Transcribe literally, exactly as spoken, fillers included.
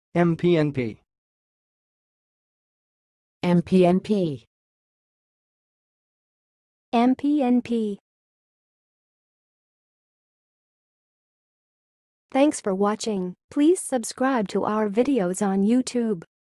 M P N P. M P N P. M P N P. Thanks for watching. Please subscribe to our videos on YouTube.